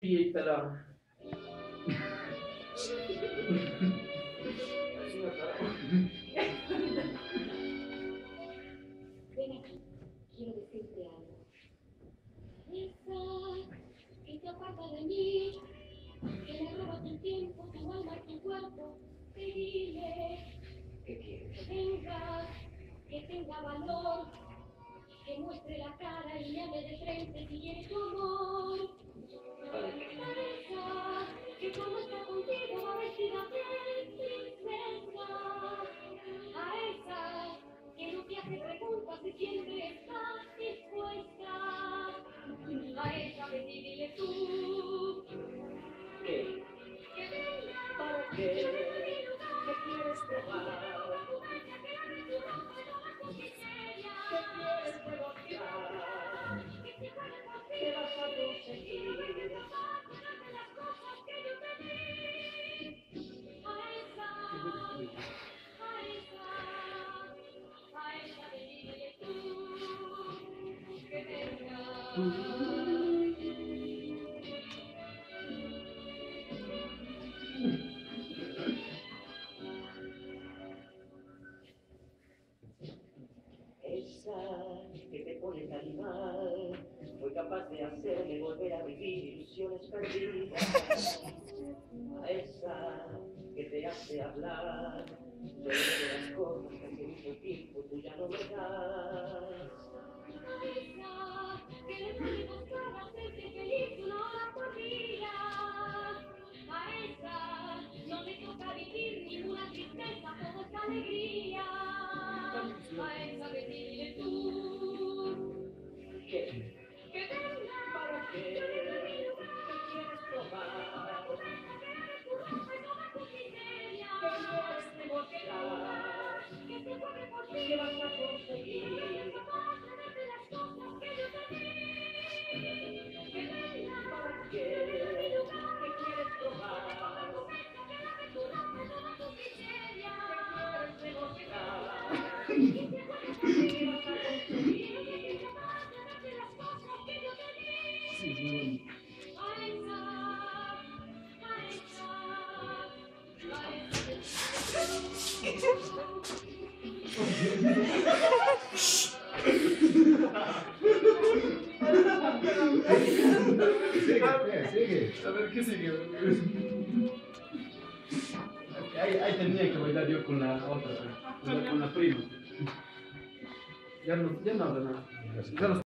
Y pelado. Ven aquí, quiero decirte algo. Esa que te aparta de mí, que me roba tu tiempo, tu alma y tu cuerpo, te dile ¿Qué quieres? que tenga valor, que muestre la cara y me hable de frente si quiere tu amor. ¿Para qué? Esa que cuando está contigo va vestida de princesa. A esa que no te hace preguntas y siempre está dispuesta. A esa que dile tú ¿Qué? que venga, ¿Para que qué? yo le doy mi lugar, ¿Qué quieres que probar? ponga tu mente, que abre tu ropa y no va tu miseria. ¿Qué quieres demostrar? Que si juegas por ti, ¿Qué vas a que no me conseguir? capaz de darte las cosas que yo te di. A esa que dile tú que venga. Esa que te pone tan mal, fue capaz de hacerme volver a vivir ilusiones perdidas. A esa que te hace hablar de las cosas que hace mucho tiempo tú ya no me das. A esa que le pone buscar hacerte feliz una hora por día. A esa no le toca vivir ninguna tristeza, todo es alegría. A esa que dile tú ¿Qué? que venga, ¿Para qué? yo le doy mi ¿Qué lugar. quieres probar? Tu mente que abre tu ropa y toma tu miseria. ¿Qué quieres demostrar? Que se corre por ti, ¿Qué vas a que no conseguir? eres capaz de darte las cosas que yo te di. Que venga, ¿Para yo le doy mi qué? lugar. ¿Qué quieres probar? Tu mente que abre tu ropa y toma tu miseria. ¿Qué quieres demostrar? Que se corre por ti, ¿Qué vas a que no conseguir? eres capaz de darte las cosas que yo te di. Sí, es muy bueno. A esa Sigue. A ver qué sigue. Ahí tenía que bailar yo con la otra, con la prima. Ya no habla nada. Ya no